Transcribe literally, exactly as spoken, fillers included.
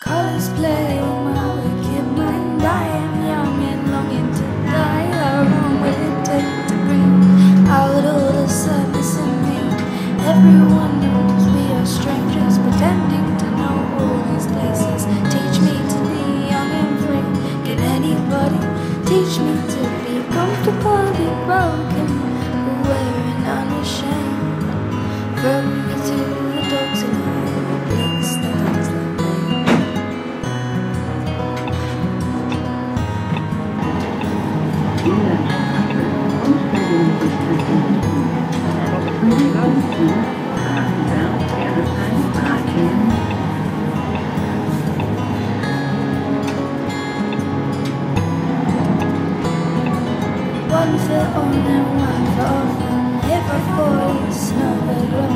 Colors play on my wicked mind. I am young and longing to die. How long will it take to breathe out all the sadness in me? Everyone knows we are strangers, pretending to know all these places. Teach me to be young and free. Can anybody teach me to be comfortably broken, aware and unashamed? Throw me to the dogs and hopeless things that one for on and one for off. If a voice, not a